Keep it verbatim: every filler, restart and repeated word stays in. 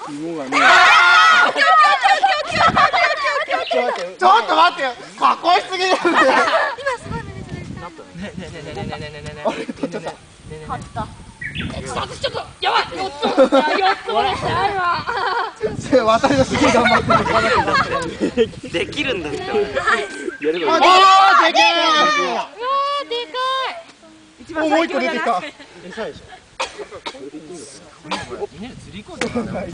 芋がね。 ちょっと待ってよ。かっこよすぎるんだよ。 今すごい目でした。 ねえねえねえねえねえねえねえねえ。 あれ取っちゃった。 勝った。 ちょっとやばい。よっつもよっつもでしたあるわ。 それ渡りのすげえ頑張ってる。 できるんだって。 やればいい。 あーでけえ。 うわーでかい。 もう一個出てきた。 餌でしょ。 みんなで釣り行こうぜ。